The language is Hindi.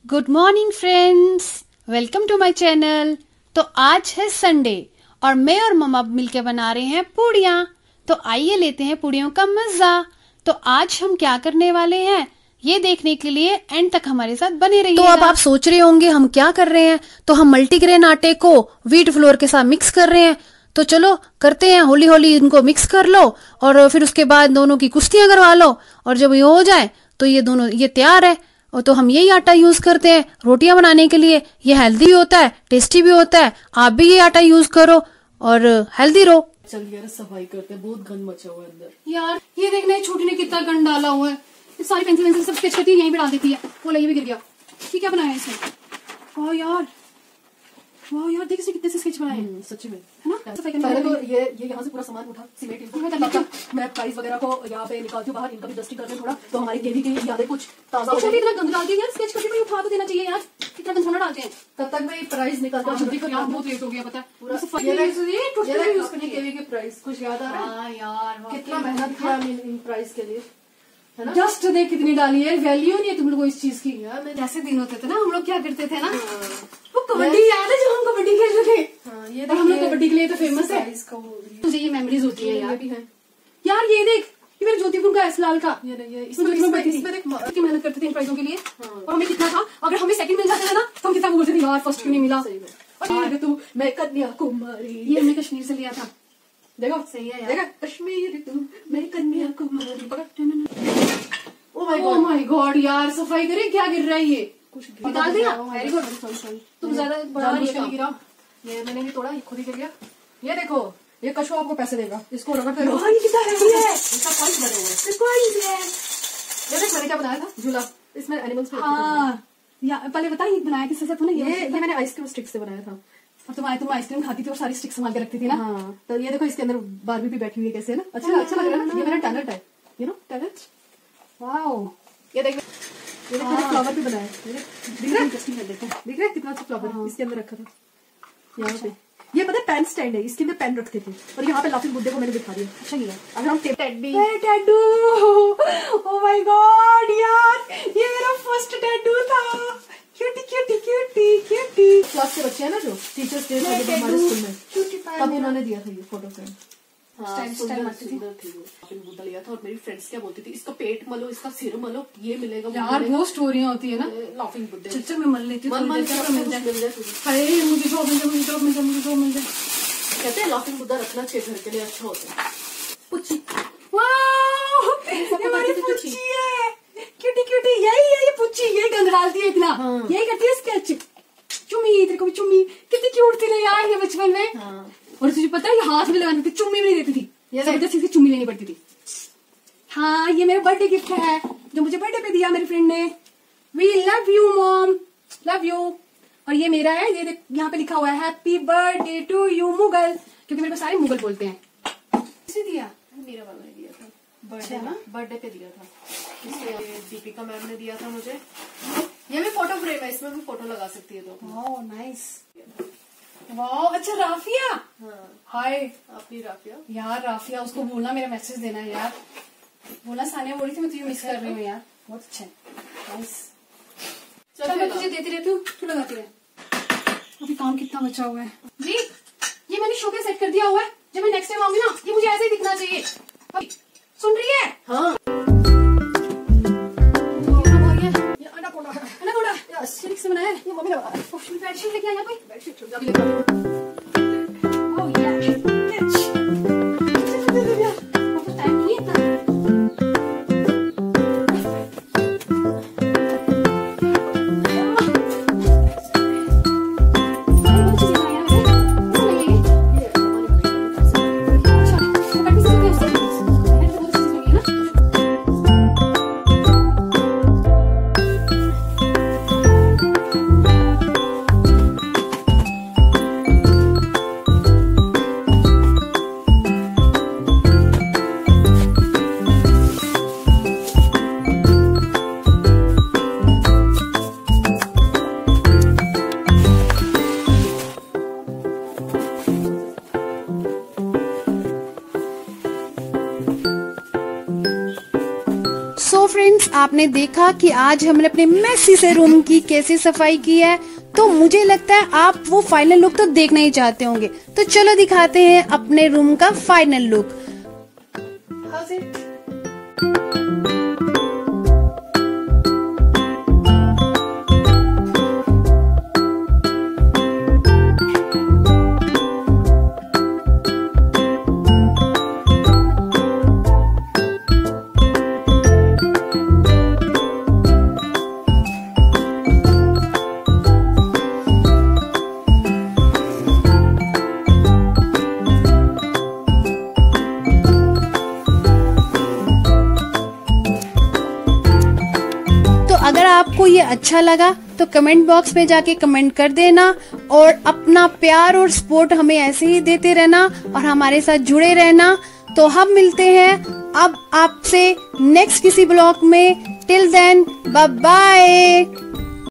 Good morning friends, welcome to my channel. तो आज है संडे और मैं और मम्मा मिलके बना रहे हैं पूड़ियाँ। तो आइए लेते हैं पूड़ियों का मजा। तो आज हम क्या करने वाले हैं ये देखने के लिए एंड तक हमारे साथ बने रहिएगा। तो अब आप सोच रहे होंगे हम क्या कर रहे हैं। तो हम मल्टीग्रेन आटे को व्हीट फ्लोर के साथ मिक्स कर रहे हैं। तो चलो करते हैं, होली होली इनको मिक्स कर लो और फिर उसके बाद दोनों की कुश्तियां करवा लो। और जब ये हो जाए तो ये तैयार है। और तो हम यही आटा यूज करते हैं रोटियां बनाने के लिए। ये हेल्दी भी होता है, टेस्टी भी होता है। आप भी ये आटा यूज करो और हेल्दी रहो। चल यार सफाई करते हैं, बहुत गंद मचा हुआ है अंदर। यार ये देखना है छोटी ने कितना गंद डाला हुआ है। ये सारी पेंसिल सब स्केच करती है, यहीं पे डाल देती है। वो ये भी गिर गया। ये क्या बनाया है इसने? वाह यार, वाह यार, देख इसने कितने से स्केच बनाए हैं। सच्ची में है ना? पहले तो ये यहाँ से पूरा सामान उठा, सीमेंट मैं प्राइस वगैरह को यहाँ पे निकालती हूँ बाहर, इनका भी डस्टिंग करते हैं थोड़ा, तो हमारी केवी की यादें कुछ ताजा हो जाएगी। इतना गंद डालती है यार, स्केच करके उठा तो देना चाहिए यार। कितना गंद थोड़ा डालते हैं। तब तक मैं प्राइस निकाल बहुत लेट हो गया पता है। केवी के प्राइस कुछ याद आ रहा है यार, कितना मेहनत किया इन प्राइस के लिए, है ना? जस्ट देख कितनी डाली है, वैल्यू नहीं है तुम लोग को इस चीज की। यार जैसे दिन होते थे ना, हम लोग क्या करते थे ना, वो कबड्डी याद है जब हम कबड्डी खेलते थे। ये हम लोग कबड्डी के लिए तो फेमस है। मुझे ये मेमोरीज होती है यार। यार ये देख, ये मेरे ज्योतिपुर का एसलाल का। इसमें देख कितनी मेहनत करते थे इन प्राइजों के लिए। और हमें कितना था, अगर हमें सेकंड मिल जाता था ना तो हम कितना बोलते थे यार फर्स्ट क्यों नहीं मिला। और तू मैं कन्याकुमारी, ये हमने कश्मीर से लिया था। देखो सही है यार। देखा कश्मीर तू मैं कन्याकुमारी। ओह माय गॉड यार, सफाई करे क्या गिर रहा है ये? कुछ निकाल दिया। Very good. तुम ज्यादा बड़ा नहीं गिरा। ये मैंने भी तोड़ा, खुद ही गिर गया। ये देखो, ये कछुआ आपको पैसे देगा, इसको रगड़ते रहो। ये कितना हेवी है। इसका पॉइंट बने हुए। ये देख मैंने क्या बनाया था, झूला। इसमें एनिमल्स पे पहले बता ये बनाया किससे से तूने? ये मैंने आइसक्रीम स्टिक से बनाया था। और तुम आइसक्रीम खाती थी और सारी स्टिक संभाल के रखती थी ना। हाँ, तो ये देखो इसके अंदर बारबी भी बैठी हुई है कैसे, ना अच्छा लग रहा है ना। ये मेरा टैलेंट है, यू नो टैलेंट। वाओ, ये देख, ये देखो फ्लावर भी बनाया है। दिख रहा है कितना अच्छा फ्लावर इसके अंदर रखा था यहाँ पे। ये पता है पेन स्टैंड है, इसके अंदर पेन रखते थे। और यहाँ पे लाफिंग बुद्धे को मैंने दिखा दिया। अच्छा किया। अगर हम टैटू, ओह माय गॉड यार, ये मेरा फर्स्ट टैटू था। Cutie cutie cutie cutie. Class के बच्चे हैं ना जो टीचर्स डे था हमारे स्कूल में, तब उन्होंने दिया था ये फोटो फ्रेम। बुद्धा लिया था। और मेरी फ्रेंड्स क्या बोलती थी, इसका पेट मलो, इसका सिर मलो, ये मिलेगा यार। वो स्टोरियां होती है ना लाफिंग बुद्धे। चच्चा मैं मल लेती हूँ, मुझे जॉब मिल जाए। कहते हैं लाफिंग बुद्धा रखना चाहिए, घर के लिए अच्छा होता है। पुच्ची, वाह ये हमारी पुच्ची है, क्यूटी क्यूटी। यही है ये पुच्ची, यही गंद डालती है इतना। यही करती है स्केच। चुम्मी, तेरे को भी चुम्मी कितनी क्यूट थी ना यार ये बचपन में। और तुझे पता है ये हाथ में लगाती थी, चुम्मी भी नहीं देती थी, जबरदस्ती से चुम्मी लेनी पड़ती थी। हाँ, ये मेरा बर्थडे गिफ्ट है जो मुझे बर्थडे पे दिया मेरी फ्रेंड ने। We love you mom, love you. और ये मेरा है, ये यहाँ पे लिखा हुआ है happy birthday to you Mughal, क्योंकि मेरे को सारे मुगल बोलते हैं। किसने दिया? मेरा वाला ने दिया था, बर्थडे ना, बर्थडे पे दिया था। इसलिए दीपिका मैम ने दिया था मुझे। ये भी फोटो फ्रेम है, इसमें भी फोटो लगा सकती है तो। वाह नाइस, वाह। अच्छा राफिया, हाय अपनी राफिया। यार राफिया, उसको बोलना मेरा मैसेज देना यार। बोला सानिया बोल रही थी मैं तुझे मिस कर रही हूँ यार। बहुत अच्छा है, नाइस। चल मैं तुझे देती रहती हूँ, तू लगाती रह। अभी काम कितना बचा हुआ है जी। ये मैंने शो पे सेट कर दिया हुआ है, जब मैं नेक्स्ट टाइम आऊंगी ना ये मुझे ऐसे ही दिखना चाहिए। अभी सुन रही है? हाँ। सिल्क से बनाया है ये, मम्मी ने बेडशीट लेके आया कोई? बेडशीट आपने देखा कि आज हमने अपने मेसी से रूम की कैसे सफाई की है, तो मुझे लगता है आप वो फाइनल लुक तो देखना ही चाहते होंगे। तो चलो दिखाते हैं अपने रूम का फाइनल लुक। अगर आपको ये अच्छा लगा तो कमेंट बॉक्स में जाके कमेंट कर देना और अपना प्यार और सपोर्ट हमें ऐसे ही देते रहना और हमारे साथ जुड़े रहना। तो हम मिलते हैं अब आपसे नेक्स्ट किसी ब्लॉग में। Till then bye bye.